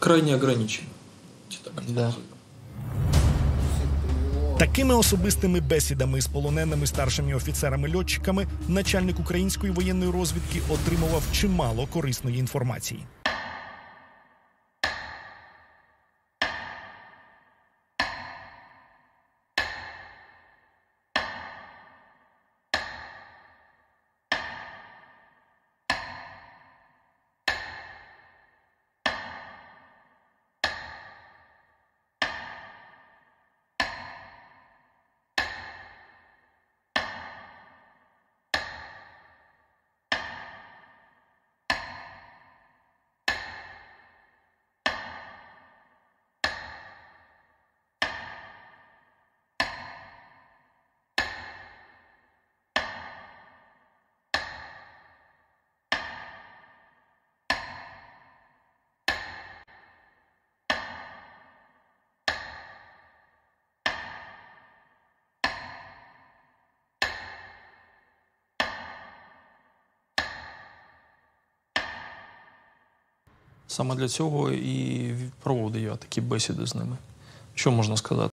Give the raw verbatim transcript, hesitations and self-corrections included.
крайне ограничено. Да. Такими особистими бесідами з полоненими старшими офіцерами-льотчиками начальник української воєнної розвідки отримував чимало корисної інформації. Саме для цього і проводив я такі бесіди з ними. Що можна сказати?